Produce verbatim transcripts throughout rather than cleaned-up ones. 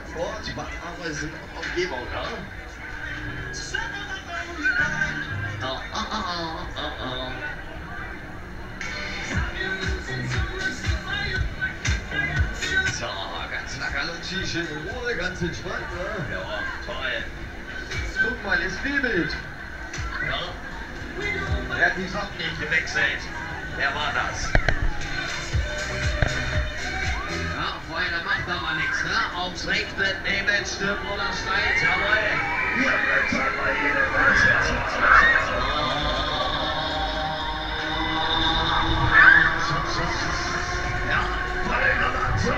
Frankfurt, Bad Arolsen, Umgebung, ne? Oh, oh, oh, oh, oh. So, ganz locker und schön in Ruhe, ganz entspannt, ne? Ja, toll. Guck mal, das Spielbild. Ja? Der hat die Socken nicht gewechselt. Wer war das? Ja, Freunde, macht aber nichts, ne? Ob's regnet, Nebel, stimmt oder schneit, jawohl. Hier bleibt halt mal jede ja, bei der Lanze,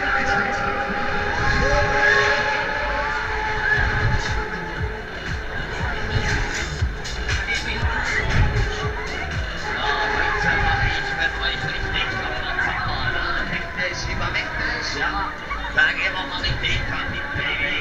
ja, da gehen wir mal mit dem Kandidaten, Baby.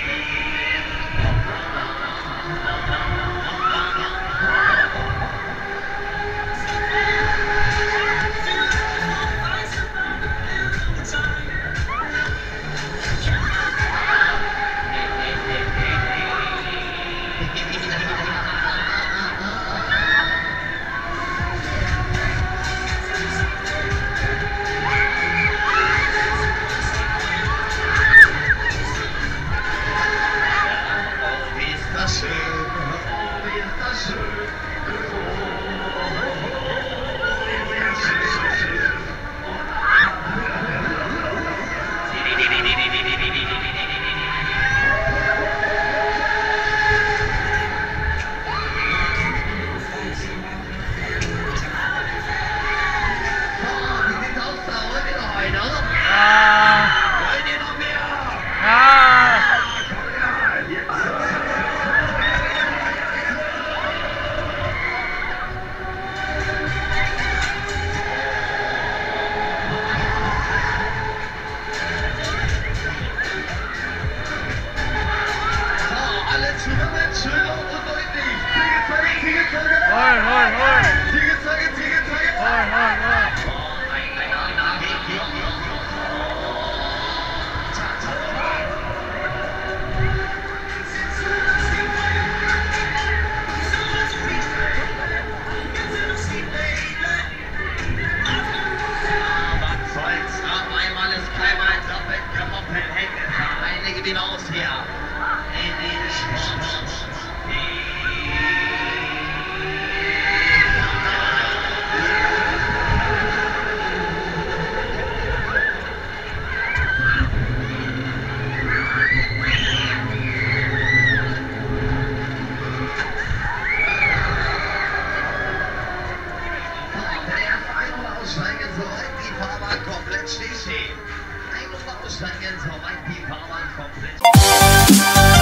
Hoi, hoi, hoi. Tigerzeuge, Tigerzeuge. Hoi, hoi, hoi. Einmal ist keinmal doppelt gemoppelt, hängen. Einige wieder aus hier. In den Sport. Aussteigen, soweit die Fahrbahn komplett steht. Ein- und aussteigen, soweit die Fahrbahn komplett